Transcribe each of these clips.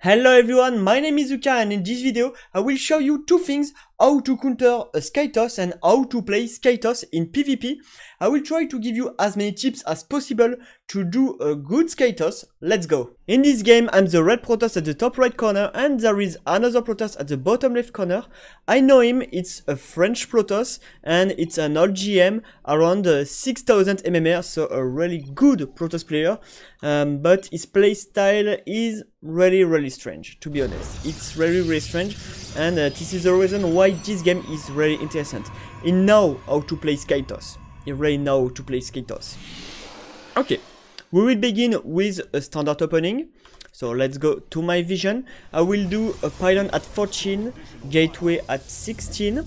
Hello everyone, my name is Zuka and in this video I will show you two things: how to counter a Skytoss and how to play Skytoss in PvP. I will try to give you as many tips as possible to do a good Skytoss. Let's go! In this game I'm the red Protoss at the top right corner and there is another Protoss at the bottom left corner. I know him, it's a French Protoss and it's an old GM around 6000 MMR, so a really good Protoss player, but his playstyle is really strange, to be honest. It's really strange, and this is the reason why this game is really interesting. He knows how to play Skytoss. He really knows how to play Skytoss. Okay, we will begin with a standard opening. So let's go to my vision. I will do a pylon at 14, gateway at 16,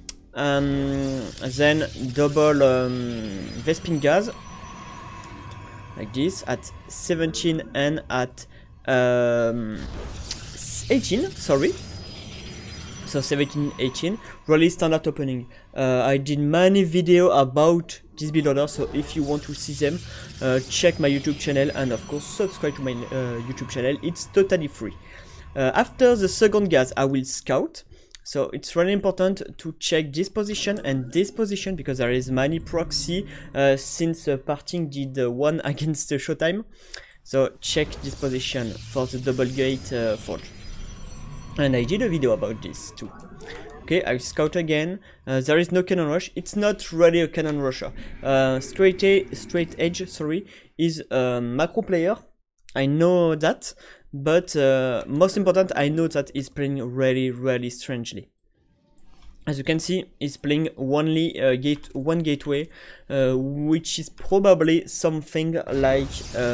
then double Vespin gas like this at 17 and at 18, sorry. So 17, 18, really standard opening. I did many videos about this build order, so if you want to see them, check my YouTube channel and of course subscribe to my YouTube channel. It's totally free. After the second gas, I will scout. So it's really important to check this position and this position because there is many proxy since Parting did one against Showtime. So check this position for the double gate forge. And I did a video about this too. Okay, I scout again. There is no cannon rush. It's not really a cannon rusher. Straight edge, sorry, is a macro player. I know that, but most important, I know that he's playing really strangely. As you can see, he's playing only one gateway, which is probably something like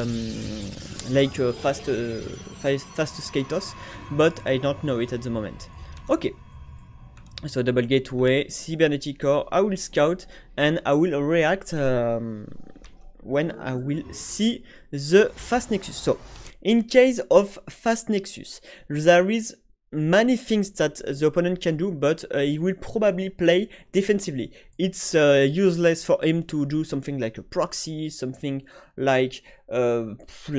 fast Skytoss, but I don't know it at the moment. Okay, so double gateway, cybernetic core. I will scout and I will react when I will see the fast nexus. So, in case of fast nexus, there is many things that the opponent can do, but he will probably play defensively. It's useless for him to do something like a proxy, something like an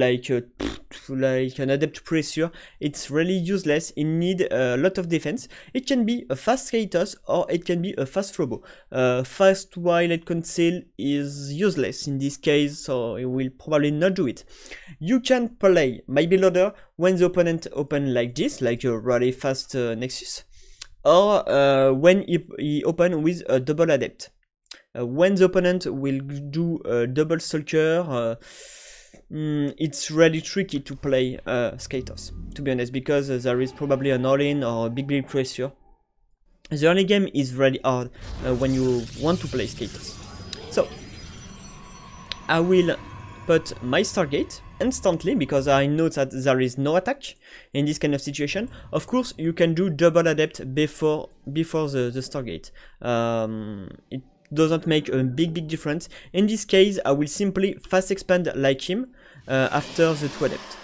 adept pressure. It's really useless. It needs a lot of defense. It can be a fast Skytoss or it can be a fast Robo. Fast Twilight Conceal is useless in this case, so he will probably not do it. You can play my build order when the opponent open like this, like a really fast Nexus, or when he open with a double adept. When the opponent will do a double stalker, it's really tricky to play Skytoss, to be honest, because there is probably an all-in or a big pressure. The early game is really hard when you want to play Skytoss. So I will put my Stargate instantly because I know that there is no attack in this kind of situation. Of course, you can do double adept before the Stargate. It doesn't make a big difference. In this case, I will simply fast expand like him after the 2 adept.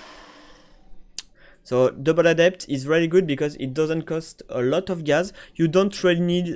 So double adept is really good because it doesn't cost a lot of gas. You don't really need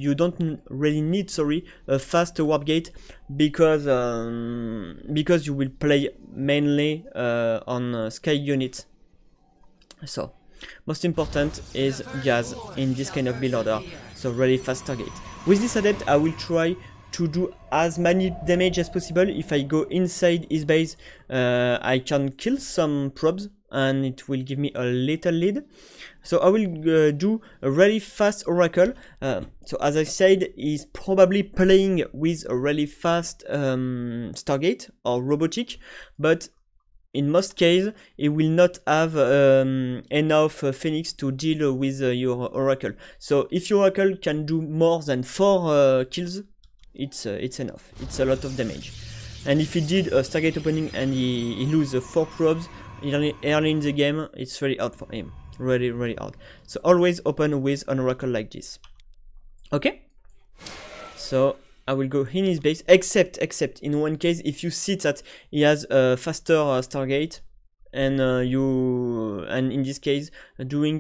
a fast warp gate because you will play mainly on sky units. So most important is gas in this kind of build order. So really fast target. With this adept, I will try to do as many damage as possible. If I go inside his base, I can kill some probes and it will give me a little lead. So I will do a really fast Oracle. So as I said, he's probably playing with a really fast Stargate or Robotic, but in most cases, he will not have enough Phoenix to deal with your Oracle. So if your Oracle can do more than 4 kills, it's enough. It's a lot of damage. And if he did a Stargate opening and he loses 4 probes early in the game, it's very hard for him. Really hard. So always open with an Oracle like this. Okay? So I will go in his base, except in one case, if you see that he has a faster Stargate, and in this case doing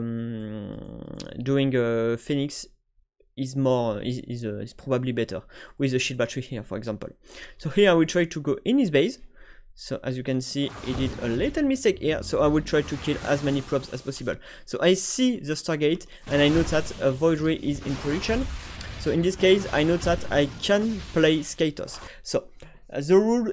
Phoenix is probably better with a shield battery here, for example. So here I will try to go in his base So as you can see, he did a little mistake here, so I will try to kill as many probes as possible. So I see the Stargate, and I know that a Void Ray is in production. So in this case, I know that I can play Skatos. So the rule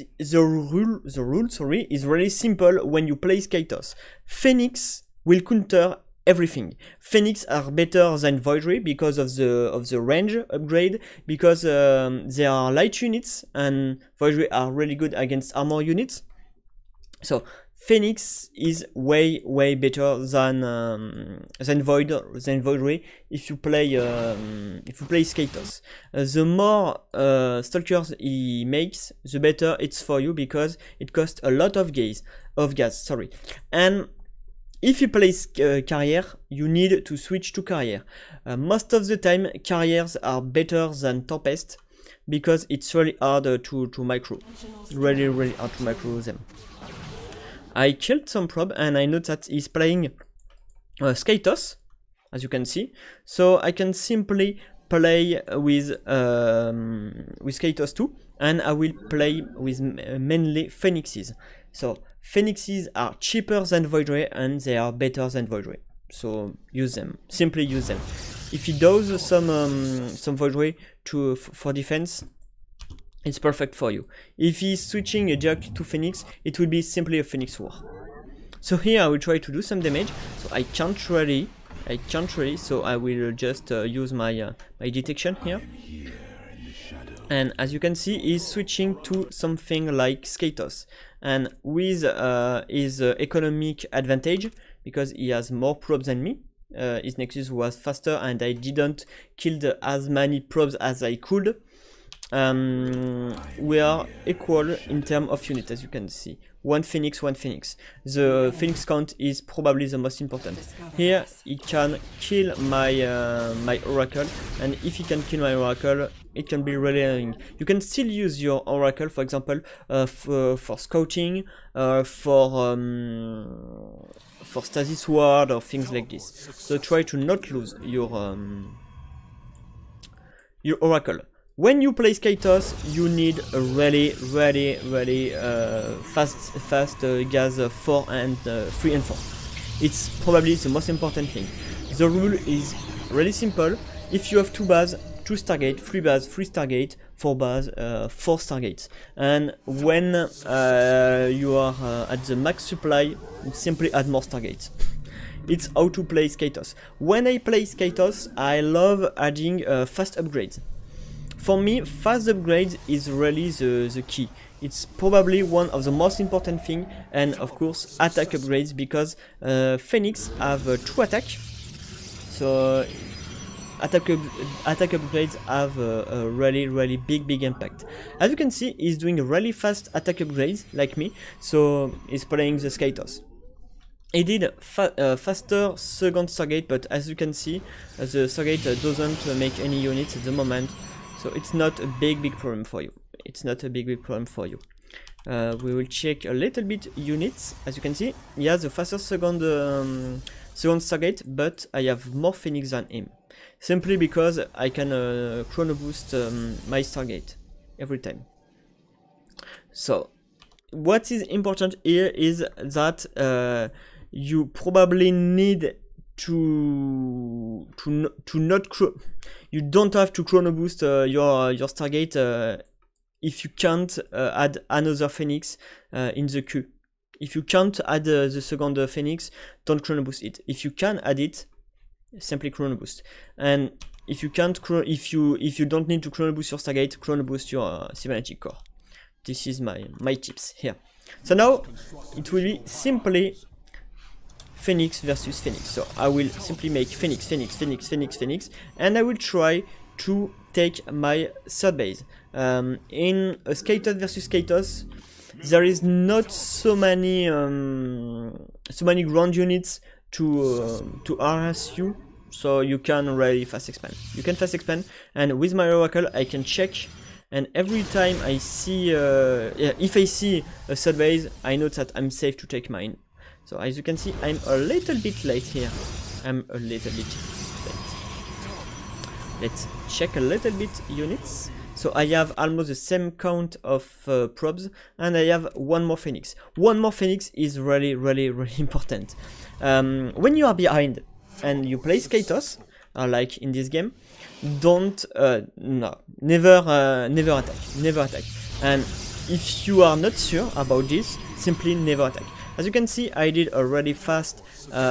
is really simple when you play Skatos. Phoenix will counter everything. Phoenix are better than Void Ray because of the range upgrade, because they are light units, and Void Ray are really good against armor units. So Phoenix is way better than Void Ray if you play Skatos. The more stalkers he makes, the better it's for you, because it costs a lot of gas. Sorry, and if you play carrier, you need to switch to carrier. Most of the time, carriers are better than Tempest, because it's really hard to micro. Really hard to micro them. I killed some probe, and I know that he's playing Skatos, as you can see. So I can simply play with Skatos too, and I will play with mainly Phoenixes. So Phoenixes are cheaper than Void Ray, and they are better than Void Ray. So use them, simply use them. If he does some Void Ray for defense, it's perfect for you. If he's switching a Jerk to Phoenix, it will be simply a Phoenix War. So here I will try to do some damage. So I can't really, so I will just use my detection here. And as you can see, he's switching to something like Skatos. And with his economic advantage, because he has more probes than me, his Nexus was faster, and I didn't kill as many probes as I could. We are equal in terms of unit, as you can see. One Phoenix. The Phoenix count is probably the most important. Here he can kill my my Oracle, and if he can kill my Oracle, it can be really annoying. You can still use your Oracle, for example, for scouting, for Stasis Ward or things like this. So try to not lose your Oracle. When you play Skatos, you need a really fast gas 4 and 3 and 4. It's probably the most important thing. The rule is really simple. If you have 2 bases, 2 Stargate, 3 bases, 3 Stargate, 4 bases, 4 Stargates. And when you are at the max supply, simply add more Stargates. It's how to play Skatos. When I play Skatos, I love adding fast upgrades. For me, fast upgrades is really the key. It's probably one of the most important thing, and of course attack upgrades, because Phoenix have 2 attack. So attack upgrades have a really big impact. As you can see, he's doing really fast attack upgrades like me, so he's playing the Skatos. He did faster second Stargate, but as you can see, the Stargate doesn't make any units at the moment. So it's not a big problem for you. It's not a big problem for you. We will check a little bit units. As you can see, he has a faster second Stargate, but I have more Phoenix than him. Simply because I can chrono boost my Stargate every time. So what is important here is that you probably need to not you don't have to chrono boost your Stargate if you can't add another Phoenix in the queue. If you can't add the second Phoenix, don't chrono boost it. If you can add it, simply chrono boost. And if you can't, if you don't need to chrono boost your Stargate, chrono boost your cybernetic core. This is my tips here. So now it will be simply Phoenix versus Phoenix. So I will simply make Phoenix, and I will try to take my third base. In a Skatos versus Skatos, there is not so many ground units to harass you, so you can really fast expand. You can fast expand, and with my Oracle I can check. And every time I see, if I see a third base, I know that I'm safe to take mine. So as you can see, I'm a little bit late here. I'm a little bit late. Let's check a little bit units. So I have almost the same count of probes, and I have one more Phoenix. One more Phoenix is really important. When you are behind and you play Skytos, like in this game, don't never attack. And if you are not sure about this, simply never attack. As you can see, I did a really fast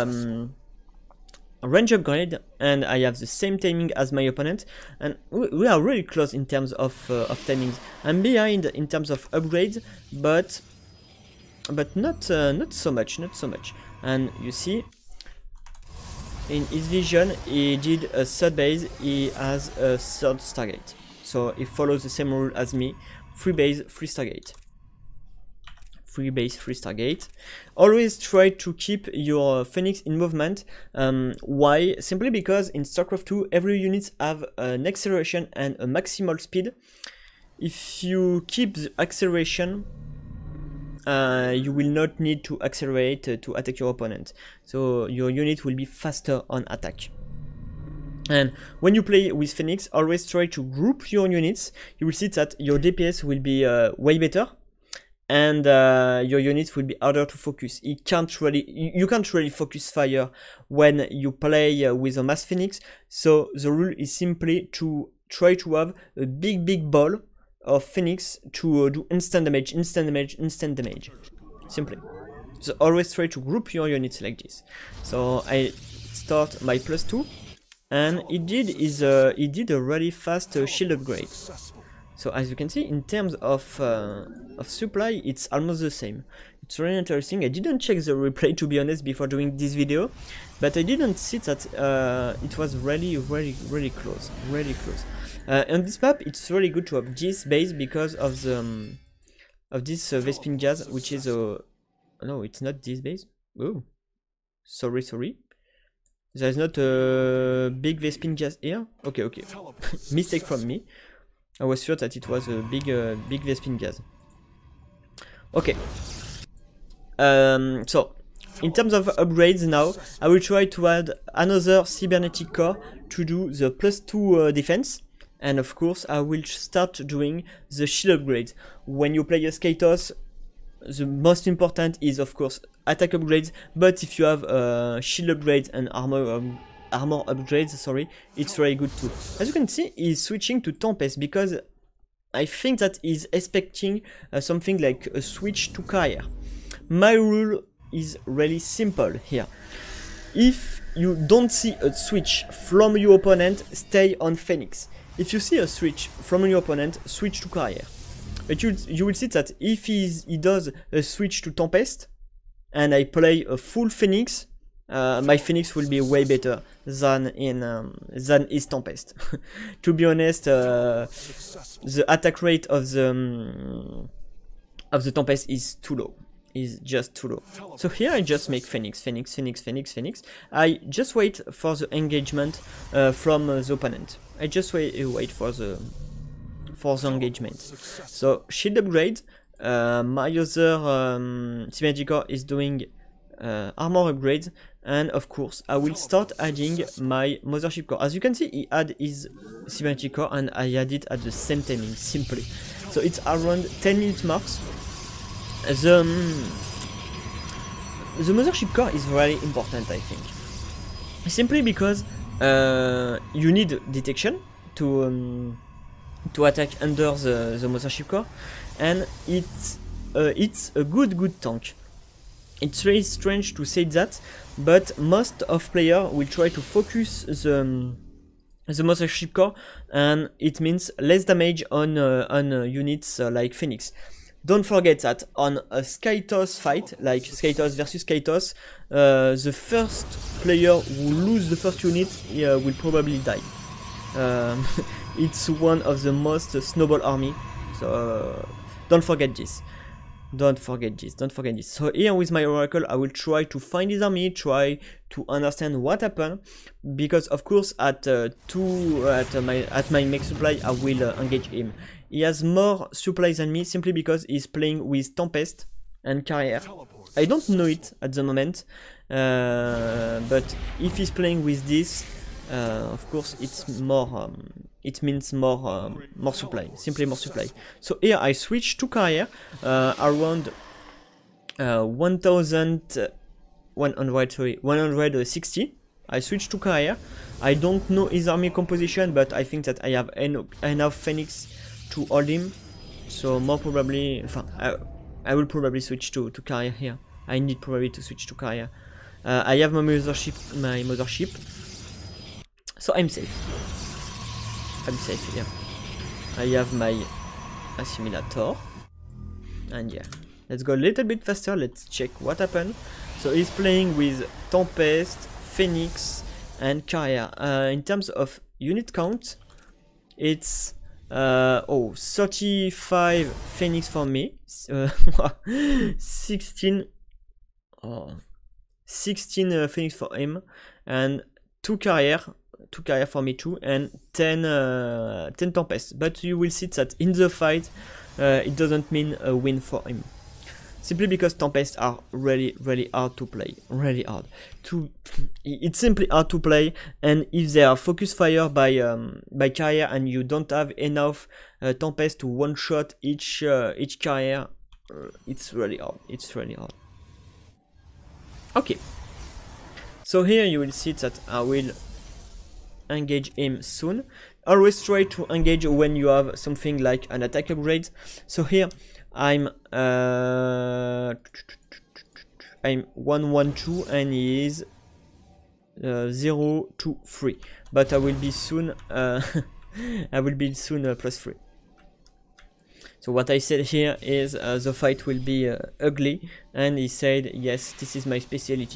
range upgrade, and I have the same timing as my opponent, and we are really close in terms of timings. I'm behind in terms of upgrades, but not so much, And you see, in his vision, he did a third base, he has a third Stargate. So he follows the same rule as me: 3 base, 3 Stargate. 3 base, 3 Stargate. Always try to keep your Phoenix in movement. Why? Simply because in StarCraft 2, every unit have an acceleration and a maximal speed. If you keep the acceleration, you will not need to accelerate to attack your opponent. So your unit will be faster on attack. And when you play with Phoenix, always try to group your units. You will see that your DPS will be way better, and your units will be harder to focus. You can't really focus fire when you play with a mass Phoenix. So the rule is simply to try to have a big ball of Phoenix to do instant damage. Simply. So always try to group your units like this. So I start my +2, and he did a really fast shield upgrade. So as you can see, in terms of supply, it's almost the same. It's really interesting. I didn't check the replay, to be honest, before doing this video, but I didn't see that it was really close, on this map, it's really good to have this base because of the this Vespene Gas, which is a no, it's not this base. Oh, sorry. There's not a big Vespene Gas here. Okay. Mistake from me. I was sure that it was a big Vespene Gas. Okay. So, in terms of upgrades now, I will try to add another cybernetic core to do the +2 defense. And of course, I will start doing the shield upgrades. When you play a Skytos, the most important is, of course, attack upgrades. But if you have shield upgrades and armor upgrades, sorry, it's very good too. As you can see, he's switching to Tempest because I think that he's expecting something like a switch to Carrier. My rule is really simple here. If you don't see a switch from your opponent, stay on Phoenix. If you see a switch from your opponent, switch to Carrier. But you will see that if he does a switch to Tempest, and I play a full Phoenix, my Phoenix will be way better than his Tempest. To be honest, the attack rate of the Tempest is too low. Is just too low. So here I just make Phoenix. I just wait for the engagement from the opponent. I just wait for the engagement. So shield upgrade. My other cybernetic core is doing armor upgrades, and of course I will start adding my mothership core. As you can see, he had his cybernetic core and I add it at the same timing, simply. So it's around 10 minute marks. The mothership core is very important, I think, simply because you need detection to attack under the mothership core, and it's a good tank. It's very strange to say that, but most of players will try to focus the mothership core, and it means less damage on units like Phoenix. Don't forget that on a Skytos fight, like Skytos versus Skytos, the first player who loses the first unit will probably die. It's one of the most snowball army, so don't forget this. Don't forget this. So here with my Oracle, I will try to find his army, try to understand what happened, because of course at my max supply I will engage him. He has more supplies than me simply because he's playing with Tempest and Carrier. I don't know it at the moment, but if he's playing with this, of course it's more it means more supply, simply more supply. So here I switch to carrier around 160. I switch to carrier. I don't know his army composition, but I think that I have enough Phoenix to hold him. So more probably, I will probably switch to carrier here. I need probably to switch to carrier. I have my mothership, so I'm safe. I'm safe here. I have my assimilator, and yeah, let's go a little bit faster. Let's check what happened. So he's playing with Tempest, Phoenix, and carrier. In terms of unit count, it's 35 Phoenix for me, 16 Phoenix for him, and 2 carrier for me too, and 10 Tempest. But you will see that in the fight it doesn't mean a win for him, simply because Tempests are really hard to play, really hard it's simply hard to play. And if they are focus fire by carrier and you don't have enough Tempest to one shot each carrier, it's really hard. Okay, so here you will see that I will engage him soon. Always try to engage when you have something like an attack upgrade. So here I'm 112 and he is 023, but I will be soon +3. So what I said here is the fight will be ugly, and he said yes, this is my specialty.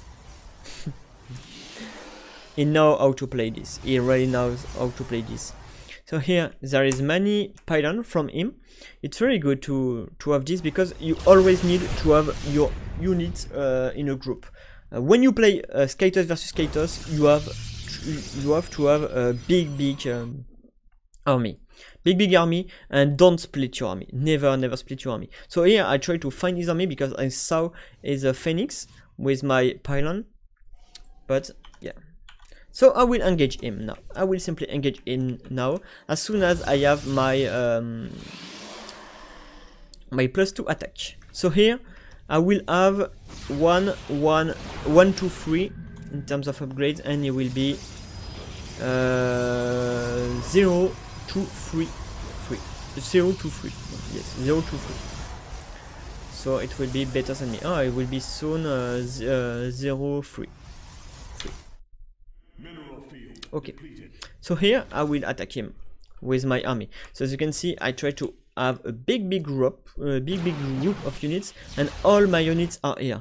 He knows how to play this. He really knows how to play this. So here there is many pylon from him. It's very good to have this, because you always need to have your units in a group. When you play Skytos versus Skytos, you have to have a big army. Big army, and don't split your army. Never split your army. So here I try to find his army because I saw his Phoenix with my pylon. But yeah. So I will engage him now. I will simply engage him now as soon as I have my my +2 attack. So here I will have 1, 2, 3 in terms of upgrades, and it will be 0, 2, 3, 3. 0, 2, 3. Yes, 0, 2, 3. So it will be better than me. Oh, it will be soon 0, 3. Okay, so here I will attack him with my army. So as you can see, I try to have a big group of units, and all my units are here.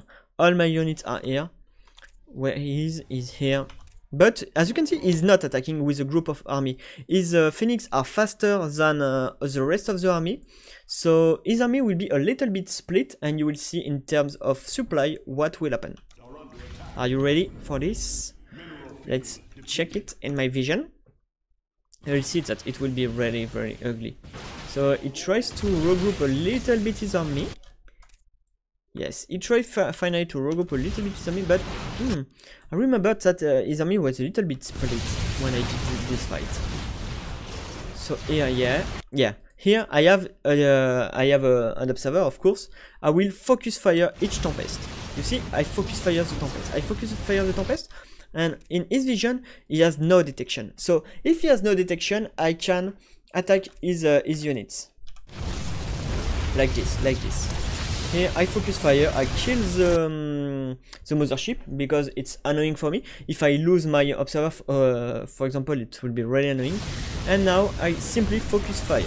Where he is here. But as you can see, he's not attacking with a group of army. His Phoenix are faster than the rest of the army, so his army will be a little bit split, and you will see in terms of supply what will happen. Are you ready for this? Let's check it in my vision. You'll see that it will be really very ugly. So it tries to regroup a little bit his army. Yes, he tried finally to regroup a little bit his army, but I remember that his army was a little bit split when I did this fight. So here, here I have an observer, of course. I will focus fire each Tempest. You see, I focus fire the Tempest. And in his vision, he has no detection. So if he has no detection, I can attack his units like this. Here I focus fire. I kill the mothership because it's annoying for me. If I lose my observer, for example, it will be really annoying. And now I simply focus fire.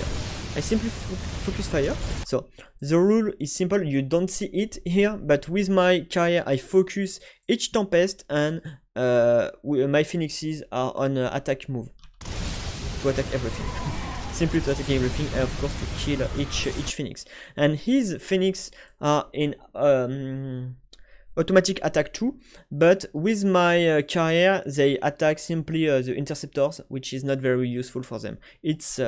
So the rule is simple. You don't see it here, but with my carrier, I focus each Tempest, and my Phoenixes are on attack move to attack everything. Simply to attack everything, and of course to kill each Phoenix. And his Phoenix are in automatic attack too, but with my carrier they attack simply the interceptors, which is not very useful for them. It's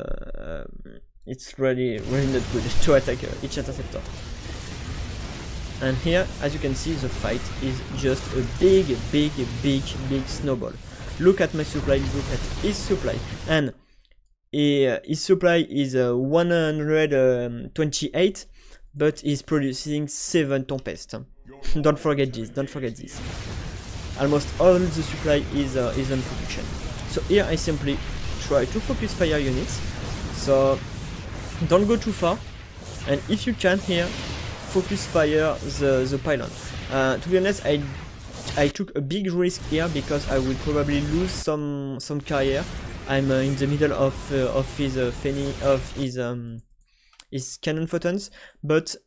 really not good to attack each interceptor. And here, as you can see, the fight is just a big snowball. look at my supply, look at his supply, and his supply is 128, but he's producing 7 Tempest. Don't forget this, don't forget this. Almost all the supply is on production. So here I simply try to focus fire units, so don't go too far, and if you can here, focus fire the pylon. To be honest, I took a big risk here because I will probably lose some carrier. I'm in the middle of his cannon photons, but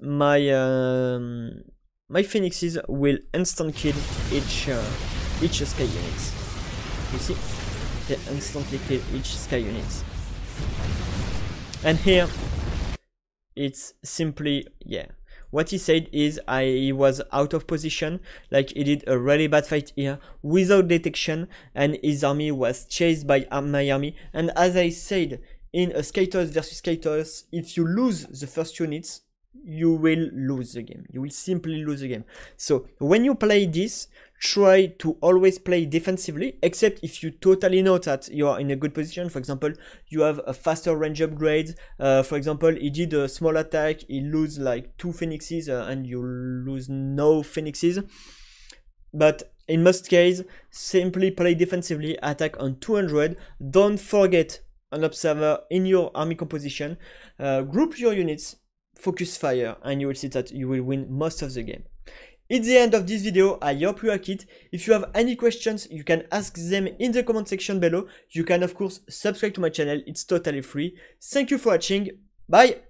my phoenixes will instant kill each sky units. You see, they instantly kill each sky units. And here, it's simply, yeah. What he said is he was out of position, like he did a really bad fight here without detection, and his army was chased by my army. And as I said, in a Skytoss versus Skytoss, if you lose the first units, you will lose the game. You will simply lose the game. So when you play this, try to always play defensively, except if you totally know that you are in a good position. For example, you have a faster range upgrade. For example, he did a small attack, he lose like 2 phoenixes and you lose no phoenixes. But in most cases, simply play defensively, attack on 200. Don't forget an observer in your army composition. Group your units, focus fire, and you will see that you will win most of the game. It's the end of this video. I hope you like it. If you have any questions, you can ask them in the comment section below. You can of course subscribe to my channel, it's totally free. Thank you for watching, bye!